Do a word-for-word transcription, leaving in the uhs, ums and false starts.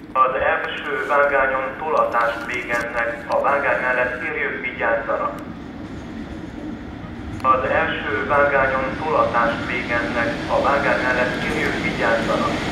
Az első vágányon tolatást végeznek, a vágány mellett férjük vigyázzanak. Az első vágányon tolatást végeznek, a vágány mellett férjük vigyázzanak.